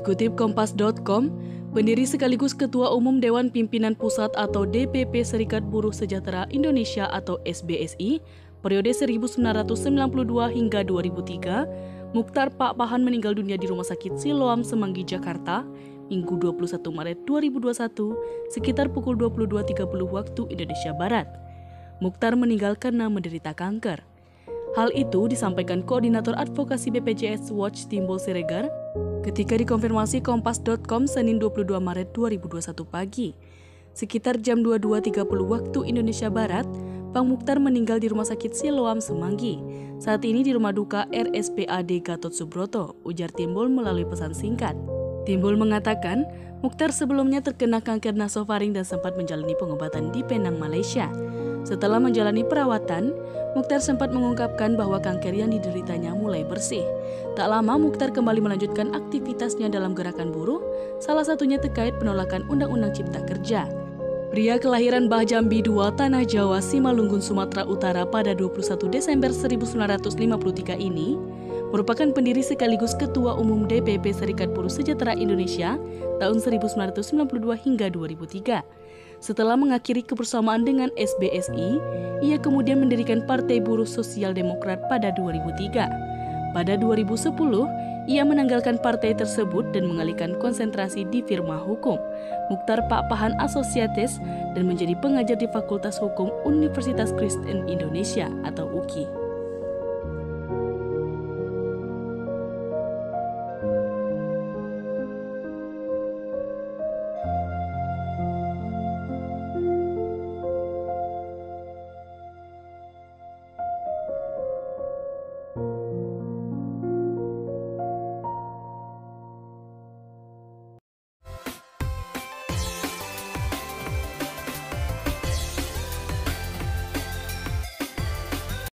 Dikutip Kompas.com, pendiri sekaligus Ketua Umum Dewan Pimpinan Pusat atau DPP Serikat Buruh Sejahtera Indonesia atau SBSI, periode 1992 hingga 2003, Muchtar Pak Pahan meninggal dunia di Rumah Sakit Siloam Semanggi, Jakarta, Minggu 21 Maret 2021, sekitar pukul 22.30 waktu Indonesia Barat. Muchtar meninggal karena menderita kanker. Hal itu disampaikan Koordinator Advokasi BPJS Watch Timbul Siregar ketika dikonfirmasi Kompas.com Senin 22 Maret 2021 pagi. Sekitar jam 22.30 waktu Indonesia Barat, Bang Muchtar meninggal di Rumah Sakit Siloam Semanggi. Saat ini di rumah duka RSPAD Gatot Subroto, ujar Timbul melalui pesan singkat. Timbul mengatakan, Muchtar sebelumnya terkena kanker nasofaring dan sempat menjalani pengobatan di Penang, Malaysia. Setelah menjalani perawatan, Muchtar sempat mengungkapkan bahwa kanker yang dideritanya mulai bersih. Tak lama, Muchtar kembali melanjutkan aktivitasnya dalam gerakan buruh, salah satunya terkait penolakan Undang-Undang Cipta Kerja. Pria kelahiran Bah Jambi 2, Tanah Jawa, Simalungun, Sumatera Utara pada 21 Desember 1953 ini merupakan pendiri sekaligus Ketua Umum DPP Serikat Buruh Sejahtera Indonesia tahun 1992 hingga 2003. Setelah mengakhiri kebersamaan dengan SBSI, ia kemudian mendirikan Partai Buruh Sosial Demokrat pada 2003. Pada 2010, ia menanggalkan partai tersebut dan mengalihkan konsentrasi di firma hukum, Muchtar Pak Pahan Associates, dan menjadi pengajar di Fakultas Hukum Universitas Kristen Indonesia atau UKI.